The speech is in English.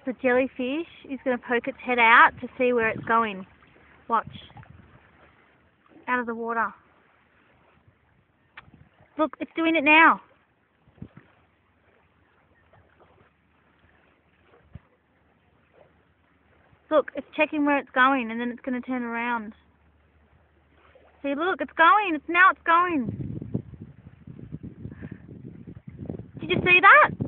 the jellyfish is going to poke its head out to see where it's going. Watch. Out of the water. Look, it's doing it now. Look, it's checking where it's going, and then it's going to turn around. See, look, it's going. Now it's going. Did you see that?